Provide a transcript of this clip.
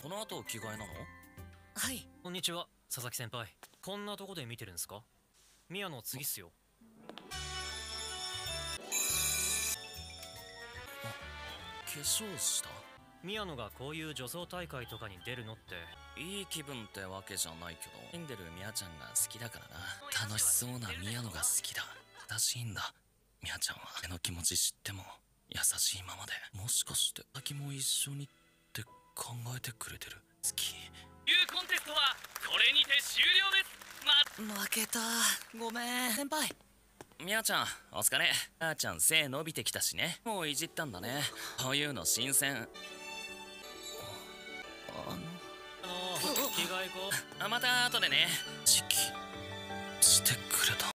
の後着替えなの？ はい。 こんにちは、佐々木先輩。こんなとこで見てるんすか？宮野次っすよ。 化粧した？ 宮野がこういう女装大会とかに出るのっていい気分ってわけじゃないけど、住んでるミヤちゃんが好きだからな。楽しそうなミヤ野が好きだ。正しいんだ。ミヤちゃんは俺の気持ち知っても優しいままで。もしかして先も一緒にって考えてくれてる。好き。 いうコンテストはこれにて終了です。 負けた。ごめん先輩。 ミヤちゃんお疲れ。ミヤちゃん背伸びてきたしね。もういじったんだね。こういうの新鮮。 着替えこまた後でね。 時期